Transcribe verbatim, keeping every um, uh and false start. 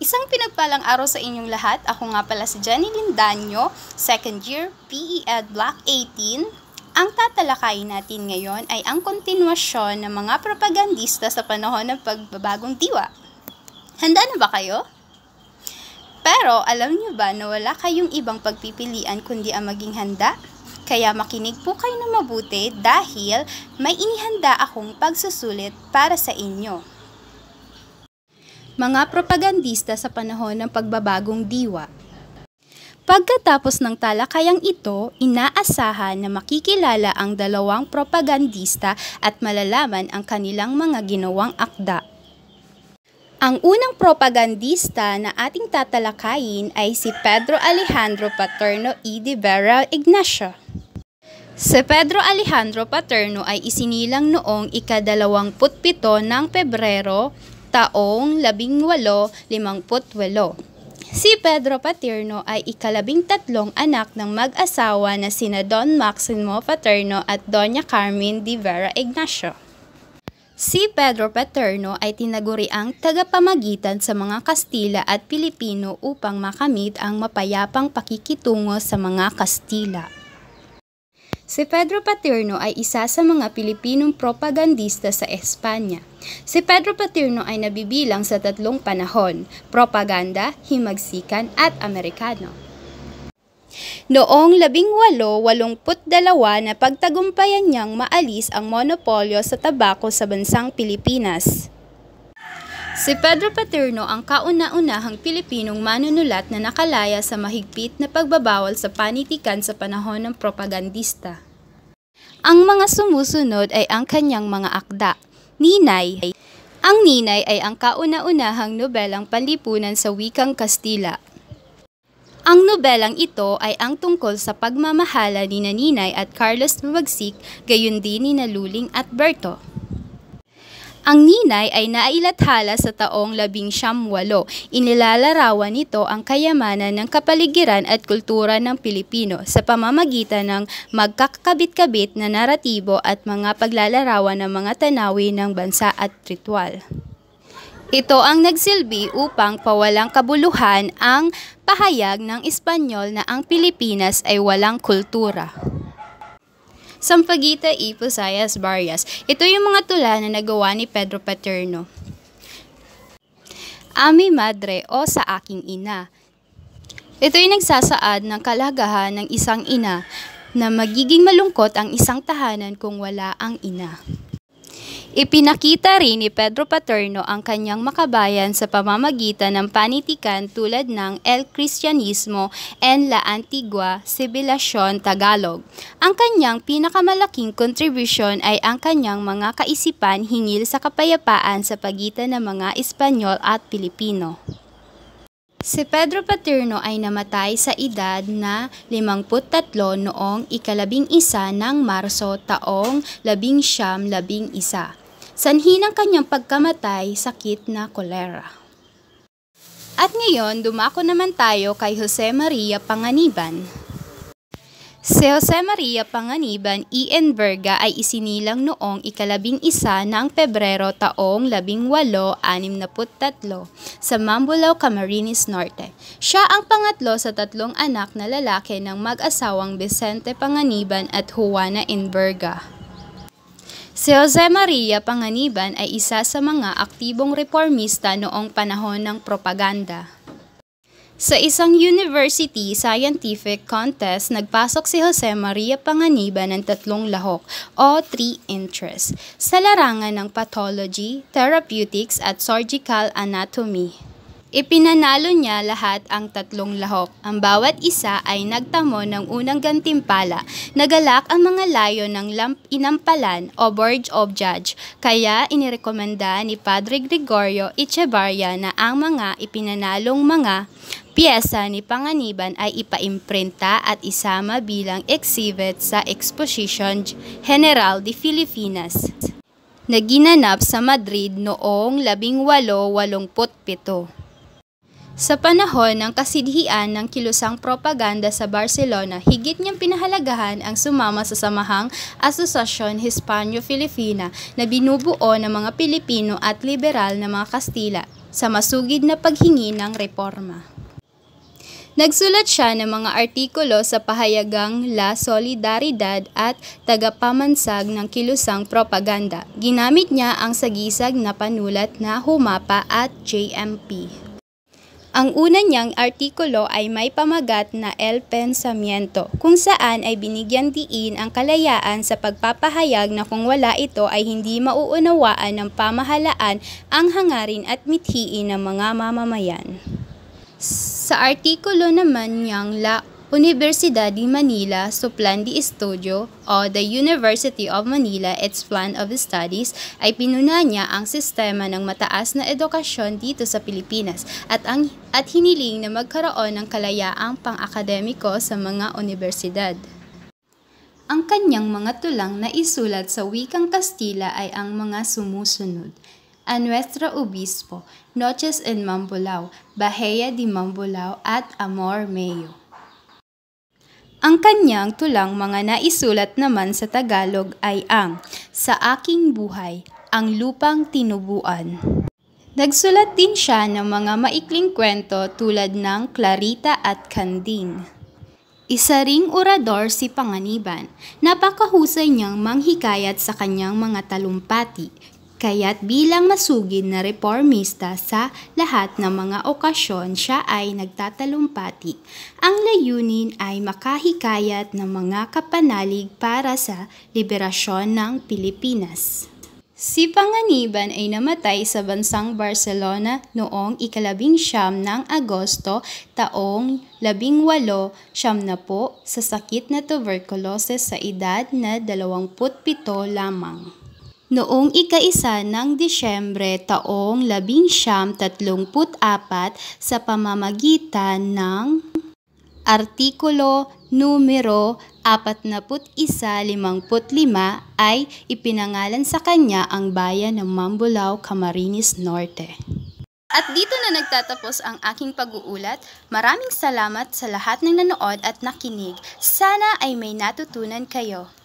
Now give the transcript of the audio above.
Isang pinagpalang araw sa inyong lahat. Ako nga pala si Jenny Lindanyo, second year P E Ed Block eighteen. Ang tatalakayin natin ngayon ay ang kontinuasyon ng mga propagandista sa panahon ng pagbabagong diwa. Handa na ba kayo? Pero alam niyo ba na wala kayong ibang pagpipilian kundi ang maging handa? Kaya makinig po kayo na mabuti dahil may inihanda akong pagsusulit para sa inyo. Mga propagandista sa panahon ng pagbabagong diwa. Pagkatapos ng talakayang ito, inaasahan na makikilala ang dalawang propagandista at malalaman ang kanilang mga ginawang akda. Ang unang propagandista na ating tatalakayin ay si Pedro Alejandro Paterno y de Vera Ignacio. Si Pedro Alejandro Paterno ay isinilang noong ikadalawamputpito ng Pebrero taong labing walo limangput walo. Si Pedro Paterno ay ikalabing tatlong anak ng mag-asawa na sina Don Maximo Paterno at Doña Carmen de Vera Ignacio. Si Pedro Paterno ay tinaguriang tagapamagitan sa mga Kastila at Pilipino upang makamit ang mapayapang pakikitungo sa mga Kastila. Si Pedro Paterno ay isa sa mga Pilipinong propagandista sa Espanya. Si Pedro Paterno ay nabibilang sa tatlong panahon: propaganda, himagsikan at Amerikano. Noong labing walo walongput dalawa na pagtagumpayan niyang maalis ang monopolyo sa tabako sa bansang Pilipinas. Si Pedro Paterno ang kauna-unahang Pilipinong manunulat na nakalaya sa mahigpit na pagbabawal sa panitikan sa panahon ng propagandista. Ang mga sumusunod ay ang kanyang mga akda. Ninay. Ang Ninay ay ang kauna-unahang nobelang panlipunan sa wikang Kastila. Ang nobelang ito ay ang tungkol sa pagmamahala ni Ninay at Carlos Mabagsik, gayon din ni Luling at Berto. Ang Ninay ay nailathala sa taong labing siyam walo. Inilalarawan nito ang kayamanan ng kapaligiran at kultura ng Pilipino sa pamamagitan ng magkakabit-kabit na naratibo at mga paglalarawan ng mga tanawin ng bansa at ritual. Ito ang nagsilbi upang pawalang kabuluhan ang pahayag ng Espanyol na ang Pilipinas ay walang kultura. Sampaguita y Posayas Barrias. Ito yung mga tula na nagawa ni Pedro Paterno. Ami Madre o Sa Aking Ina. Ito yung nagsasaad ng kalagahan ng isang ina na magiging malungkot ang isang tahanan kung wala ang ina. Ipinakita rin ni Pedro Paterno ang kanyang makabayan sa pamamagitan ng panitikan tulad ng El Cristianismo en la Antigua Civilización Tagalog. Ang kanyang pinakamalaking kontribusyon ay ang kanyang mga kaisipan hinggil sa kapayapaan sa pagitan ng mga Espanyol at Pilipino. Si Pedro Paterno ay namatay sa edad na limangput tatlo noong ikalabing isa ng Marso taong labing siyam labing isa. Sanhi ng kanyang pagkamatay, sakit na kolera. At ngayon, dumako naman tayo kay Jose Maria Panganiban. Si Jose Maria Panganiban y Enverga ay isinilang noong ikalabing isa ng Pebrero taong labing walo anim na put tatlo sa Mambulau, Camarines Norte. Siya ang pangatlo sa tatlong anak na lalaki ng mag-asawang Vicente Panganiban at Juana Enverga. Si Jose Maria Panganiban ay isa sa mga aktibong reformista noong panahon ng propaganda. Sa isang university scientific contest, nagpasok si Jose Maria Panganiban ng tatlong lahok o three interests sa larangan ng pathology, therapeutics at surgical anatomy. Ipinanalo niya lahat ang tatlong lahok. Ang bawat isa ay nagtamo ng unang gantimpala. Nagalak ang mga layo ng lamp inampalan o board of judge. Kaya inirekomenda ni Padre Gregorio Echevarria na ang mga ipinanalong mga piyesa ni Panganiban ay ipaimprinta at isama bilang exhibit sa Exposition General de Filipinas na ginanap sa Madrid noong labing walo walongput pito. Sa panahon ng kasidhian ng kilusang propaganda sa Barcelona, higit niyang pinahalagahan ang sumama sa samahang Asosasyon Hispano-Filipina na binubuo ng mga Pilipino at liberal na mga Kastila. sa masugid na paghingi ng reforma. Nagsulat siya ng mga artikulo sa pahayagang La Solidaridad at tagapamansag ng kilusang propaganda. Ginamit niya ang sagisag na panulat na Humapa at J M P. Ang una niyang artikulo ay may pamagat na El Pensamiento, kung saan ay binigyan diin ang kalayaan sa pagpapahayag na kung wala ito ay hindi mauunawaan ng pamahalaan ang hangarin at mithiin ng mga mamamayan. Sa artikulo naman niyang La Universidad de Manila, su Plan de Estudio o The University of Manila, its Plan of Studies, ay pinuna niya ang sistema ng mataas na edukasyon dito sa Pilipinas at, ang, at hiniling na magkaroon ng kalayaang pang-akademiko sa mga universidad. Ang kanyang mga tulang na isulat sa wikang Kastila ay ang mga sumusunod: A Nuestro Obispo, Noches en Mambolao, Bahia de Mambolao at Amor Meo. Ang kanyang tulang mga naisulat naman sa Tagalog ay ang Sa Aking Buhay, Ang Lupang Tinubuan. Nagsulat din siya ng mga maikling kwento tulad ng Clarita at Canding. Isa ring orador si Panganiban. Napakahusay niyang manghikayat sa kanyang mga talumpati. Kaya't bilang masugid na reformista sa lahat ng mga okasyon siya ay nagtatalumpati. Ang layunin ay makahikayat ng mga kapanalig para sa liberasyon ng Pilipinas. Si Panganiban ay namatay sa bansang Barcelona noong ikalabing siyam ng Agosto taong labing walo siyam na po sa sakit na tuberculosis sa edad na dalawamput pito lamang. Noong ika-isa ng Disyembre taong labing siyam tatlongput apat sa pamamagitan ng Artikulo numero apatnapu't isa limangput lima ay ipinangalan sa kanya ang bayan ng Mambolao, Camarines Norte. At dito na nagtatapos ang aking pag-uulat. Maraming salamat sa lahat ng nanood at nakinig. Sana ay may natutunan kayo.